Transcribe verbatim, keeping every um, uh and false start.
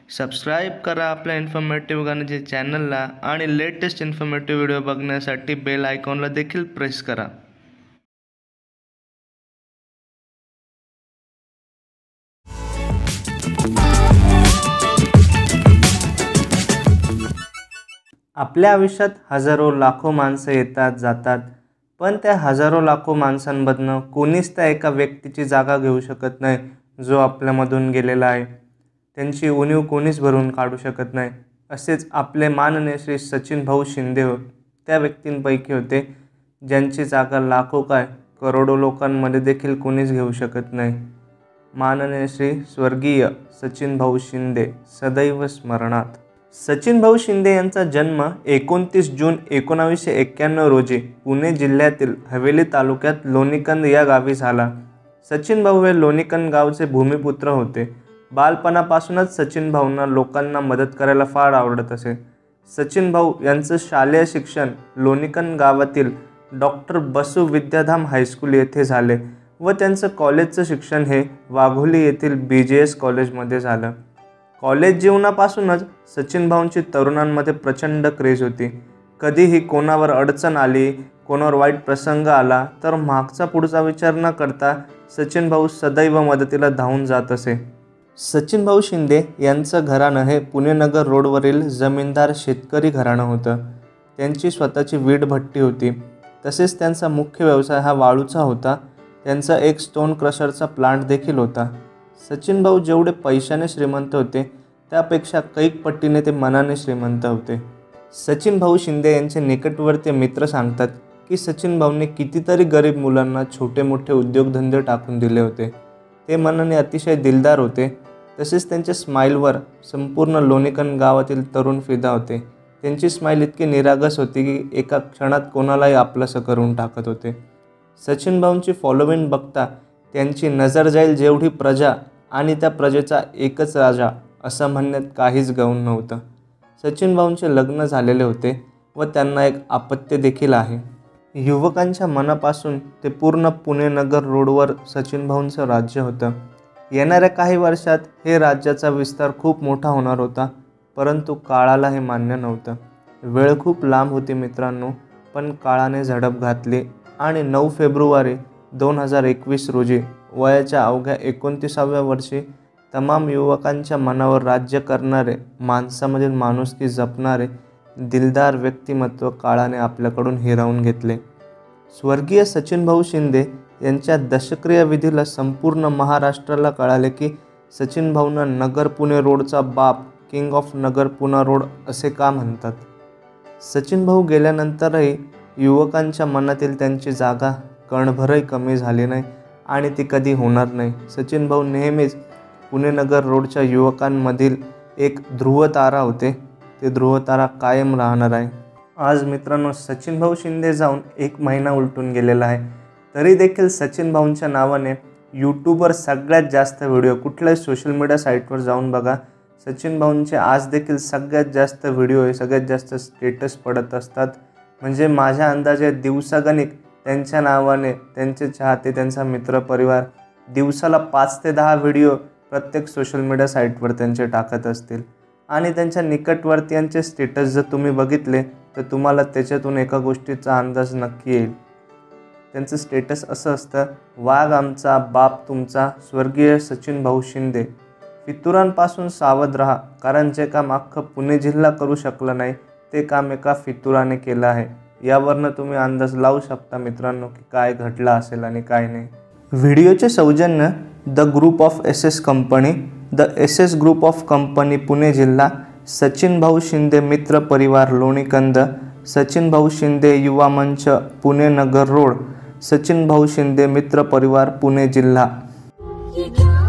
Subscribe करा आपल्या informative गाण्याचे चॅनलला आणि लेटेस्ट इन्फॉर्मेटिव्ह व्हिडिओ बघण्यासाठी बेल आयकॉनला देखील प्रेस करा। आपल्या आयुष्यात हजारो लाखो माणसं येतात जातात, पण त्या हजारो लाखो माणसांमधनं कोणीच त्या एका व्यक्तीची जागा घेऊ शकत नाही जो आपल्यामधून गेलेला आहे। त्यांची उणीव कोणीच भरून काढू शकत नाही। असेच आपले माननीय श्री सचिन भाऊ शिंदे हो त्या व्यक्तींपैकी होते ज्यांची जागा लाखो काय करोडो लोकांमध्ये देखील कोणीच घेऊ शकत नाही। माननीय श्री स्वर्गीय सचिन भाऊ शिंदे सदैव स्मरणात। सचिन भाऊ शिंदे यांचा जन्म एकोणतीस जून एकोणावीसशे एक्क्याण्णव रोजी पुणे जिल्ह्यातील हवेली तालुक्यात लोणीकंद या गावी झाला। सचिन भाऊ हे लोणीकंद गावचे भूमिपुत्र होते। बालपणापासूनच सचिन भाऊंना लोकांना मदत करायला फार आवडत असे। सचिन भाऊ यांचं शालेय शिक्षण लोणीकंद गावातील डॉक्टर बसू विद्याधाम हायस्कूल येथे झाले व त्यांचं कॉलेजचं शिक्षण हे वाघोली येथील बी जे एस कॉलेजमध्ये झालं। कॉलेज जीवनापासूनच सचिन भाऊंची तरुणांमध्ये प्रचंड क्रेज होती। कधीही कोणावर अडचण आली, कोणावर वाईट प्रसंग आला तर मागचा पुढचा विचार न करता सचिन भाऊ सदैव मदतीला धावून जात असे। सचिन भाऊ शिंदे यांचं घराणं हे पुणे नगर रोडवरील जमीनदार शेतकरी घराणं होतं। त्यांची स्वतःची वीट भट्टी होती। तसेच त्यांचा मुख्य व्यवसाय हा वाळूचा होता। त्यांचा एक स्टोन क्रशरचा प्लांट देखील होता। सचिन भाऊ जेवढे पैशाने श्रीमंत होते त्यापेक्षा कैक पट्टीने ते मनाने श्रीमंत होते। सचिन भाऊ शिंदे यांचे निकटवर्तीय मित्र सांगतात की सचिन भाऊंनी कितीतरी गरीब मुलांना छोटे मोठे उद्योगधंदे टाकून दिले होते। ते मनाने अतिशय दिलदार होते। तसेच त्यांच्या स्माईलवर संपूर्ण लोणीकंद गावातील तरुण फिदा होते। त्यांची स्माईल इतकी निरागस होती की एका क्षणात कोणालाही आपलंसं करून टाकत होते। सचिन भाऊंची फॉलोविंग बघता त्यांची नजर जाईल जेवढी प्रजा आणि त्या प्रजेचा एकच राजा असं म्हणण्यात काहीच गौण नव्हतं। सचिन भाऊंचे लग्न झालेले होते व त्यांना एक अपत्य देखील आहे। युवकांच्या मनापासून ते पूर्ण पुणे नगर रोडवर सचिन भाऊंचं राज्य होतं। येणाऱ्या काही वर्षात हे राज्याचा विस्तार खूप मोठा होणार होता, परंतु काळाला हे मान्य नव्हतं। वेळ खूप लांब होती मित्रांनो, पण काळाने झडप घातली आणि नऊ फेब्रुवारी दोन हजार एकवीस रोजी वयाच्या अवघ्या एकोणतीसाव्या वर्षी तमाम युवकांच्या मनावर राज्य करणारे, माणसामधील माणुसकी जपणारे दिलदार व्यक्तिमत्व काळाने आपल्याकडून हिरावून घेतले। स्वर्गीय सचिन भाऊ शिंदे यांच्या दशक्रिया विधीला संपूर्ण महाराष्ट्राला कळाले की सचिन भाऊंना नगर पुणे रोडचा बाप, king of Nagar Pune road असे का म्हणतात। सचिन भाऊ गेल्यानंतरही युवकांच्या मनातील त्यांची जागा कणभरही कमी झाली नाही आणि ती कधी होणार नाही। सचिन भाऊ नेहमीच पुणे नगर रोडच्या युवकांमधील एक ध्रुवतारा होते। ते ध्रुवतारा कायम राहणार आहे। आज मित्रांनो सचिन भाऊ शिंदे जाऊन एक महिना उलटून गेलेला आहे, तरी देखील सचिन भाऊंच्या नावाने यूट्यूबवर सगळ्यात जास्त व्हिडिओ कुठल्याही सोशल मीडिया साईटवर जाऊन बघा, सचिन भाऊंचे आज देखील सगळ्यात जास्त व्हिडिओ हे सगळ्यात जास्त स्टेटस पडत असतात। म्हणजे माझ्या अंदाजे दिवसागणिक त्यांच्या नावाने त्यांचे चाहते, त्यांचा मित्रपरिवार दिवसाला पाच ते दहा व्हिडिओ प्रत्येक सोशल मीडिया साईटवर त्यांचे टाकत असतील आणि त्यांच्या निकटवर्तीयांचे स्टेटस जर तुम्ही बघितले तर तुम्हाला त्याच्यातून एका गोष्टीचा अंदाज नक्की येईल। त्यांचं स्टेटस असं असतं, वाघ आमचा बाप तुमचा स्वर्गीय सचिन भाऊ शिंदे, फितुरांपासून सावध राहा, कारण जे काम अख्खं पुणे जिल्हा करू शकलं नाही ते काम एका फितुराने केलं आहे। यावरनं तुम्ही अंदाज लावू शकता मित्रांनो की काय घडलं असेल आणि काय नाही। व्हिडिओचे सौजन्य the group of S S company, the S S group of company Pune जिल्हा, सचिन भाऊ शिंदे मित्र परिवार लोणीकंद, सचिन भाऊ शिंदे युवा मंच पुणे नगर रोड, सचिन भाऊ शिंदे मित्र परिवार पुणे जिल्हा।